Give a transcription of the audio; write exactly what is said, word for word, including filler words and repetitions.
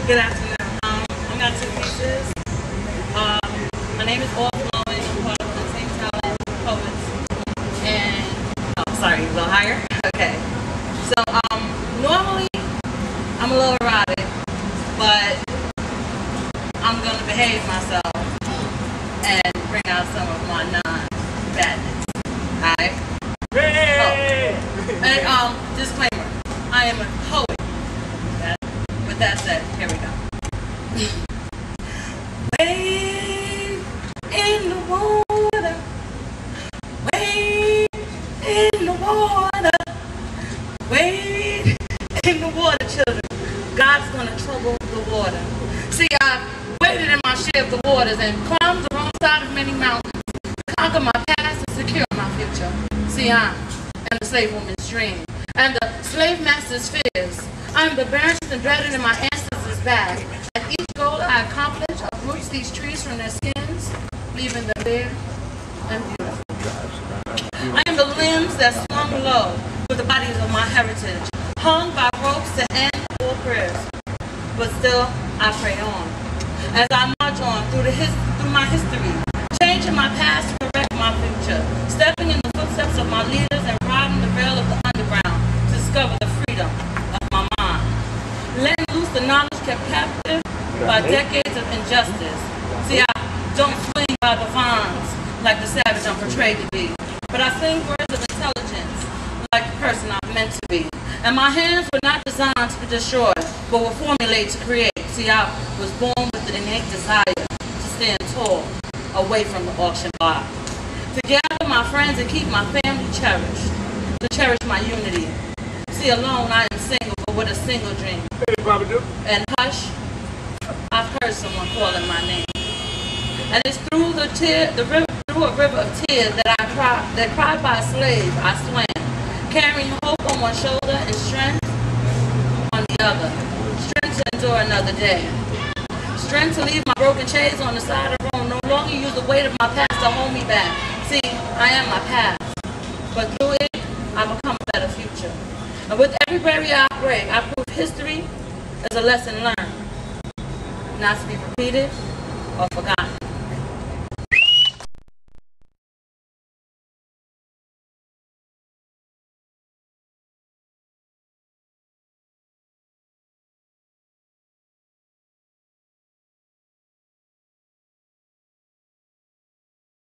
Good afternoon. Um, I got two pieces. Uh, my name is All Flowing. I'm part of the Same Talent Poets. And, oh, sorry, a little higher? Okay. So, um, normally, I'm a little erotic, but I'm going to behave myself and bring out some of my non-badness. Alright? Oh. And, um, disclaimer. I am a poet. With that said, here we go. Wade in the water, wade in the water, wade in the water, children. God's gonna trouble the water. See, I've waded in my share of the waters and climbed the wrong side of many mountains, conquer my past and secure my future. See, I am the slave woman's dream and the slave master's fears. I'm the bareness and dreaded in my ancestors' back. At each goal I accomplish, uproots these trees from their skins, leaving them bare and beautiful. I am the limbs that swung low with the bodies of my heritage, hung by ropes to end all prayers. But still, I pray on. As I march on through, the his through my history, changing my past to correct my future, stepping in the footsteps of my leaders and riding the rail of the underground to discover the freedom of my mind. Letting loose the knowledge kept captive by decades of injustice. See, I don't swing by the vines like the savage I'm portrayed to be, but I sing words of intelligence like the person I'm meant to be. And my hands were not designed to destroy, but were formulated to create. See, I was born with an innate desire to stand tall, away from the auction block. To gather my friends and keep my family cherished, to cherish my unity. See, alone I am single, but with a single dream. And hush, I've heard someone calling my name. And it's through the tear, the river, through a river of tears that I cry, that cried by a slave, I swam, carrying hope on one shoulder and strength on the other. Strength to endure another day. Strength to leave my broken chains on the side of the road. No longer use the weight of my past to hold me back. See, I am my past, but through it, I become a better future. And with every barrier I break, I prove history is a lesson learned, not to be repeated or forgotten.